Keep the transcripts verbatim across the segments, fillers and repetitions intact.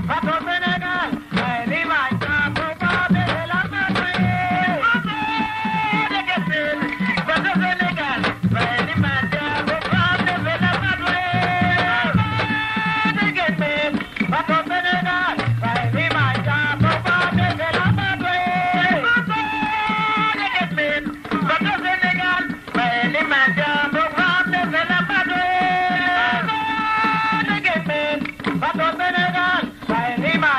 Senegal,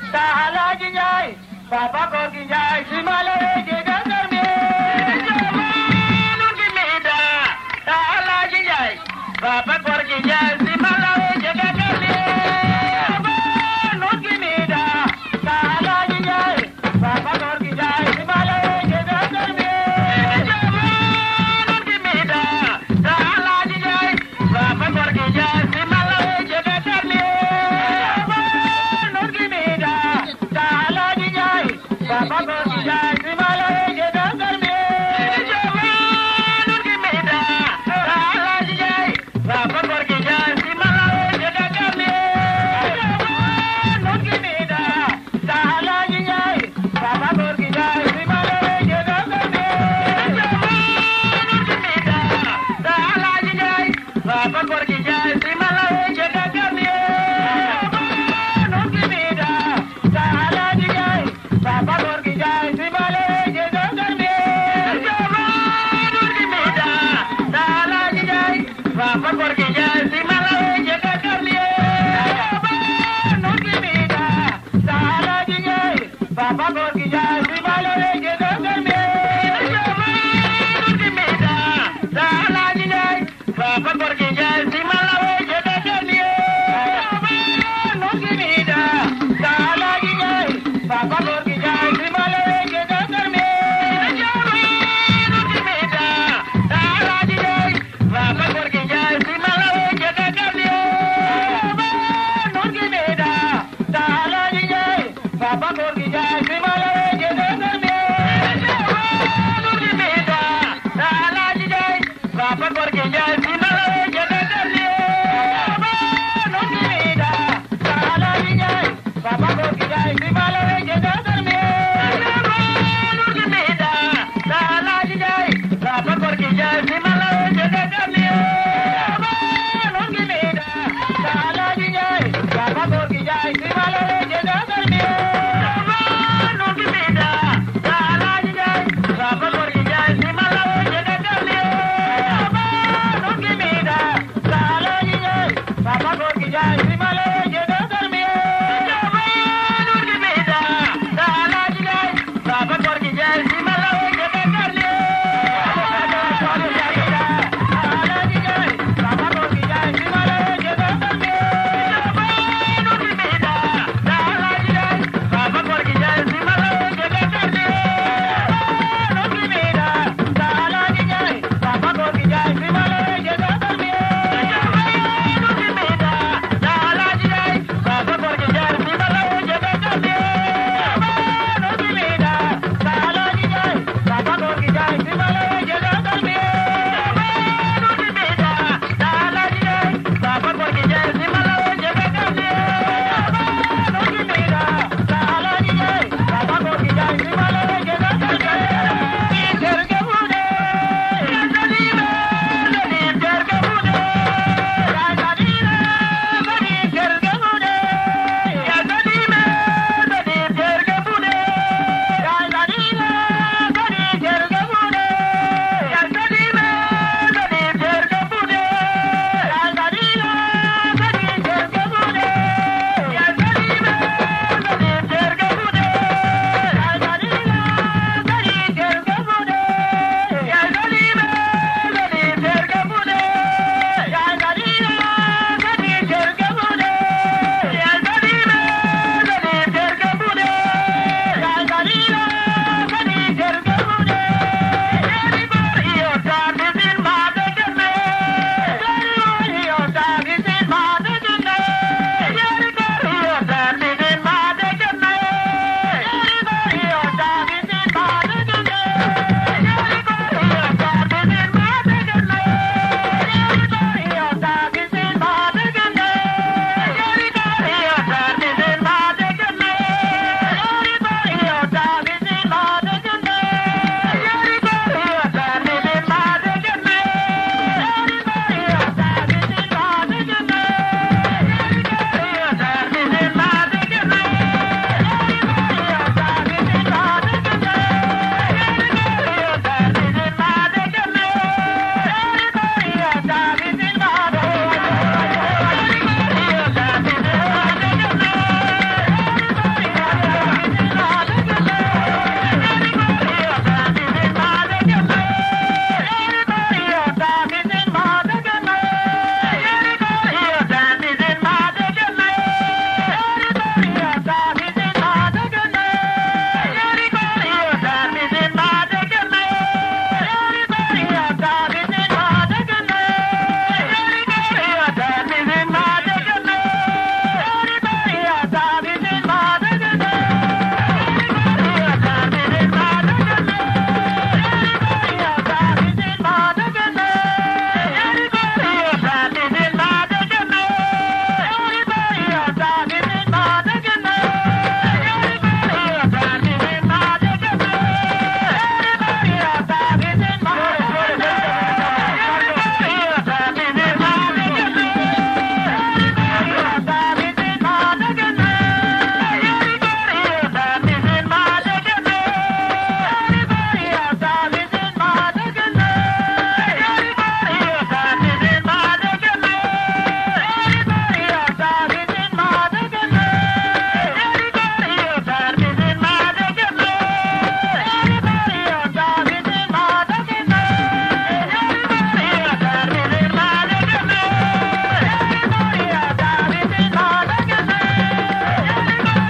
Alaaji Njaay Papa Gorgui Njaay si mala je gangar me jamanu ki mida Alaaji Njaay Papa Gorgui Njaay si mala je gangar me jamanu ki mida Alaaji Njaay Papa Gorgui Njaay si mala je gangar me jamanu ki mida Alaaji Njaay Papa Gorgui Njaay si mala je gangar me Papa Gorgui Njaay si mala je gangar me jamanu ki mida Alaaji Njaay Papa Gorgui Njaay si mala je gangar me jamanu ki mida Alaaji Njaay Papa Gorgui Njaay si mala je gangar me jamanu ki mida Alaaji Njaay Papa Gorgui Njaay si mala je gangar me jamanu ki mida Alaaji Njaay Papa Gorgui Njaay si mala je gangar me jamanu ki mida Alaaji Njaay Papa Gorgui Njaay si mala je gangar me jamanu ki mida Alaaji Njaay Papa Gorgui Njaay si mala je gangar me jamanu ki mida Alaaji Njaay Papa Gorgui Njaay si mala je gangar me jamanu ki mida Alaaji Njaay Papa Gorgui Njaay si mala je gangar me jamanu ki mida Alaaji Njaay Papa Gorgui Njaay si mala je gangar me jamanu ki mida Alaaji Njaay Papa Gorgui Njaay si mala je gangar me jamanu ki mida Alaaji Njaay Papa Gorgui Njaay si mala je gangar me jamanu ki mida Alaaji Njaay Papa Gorgui Njaay si mala je gangar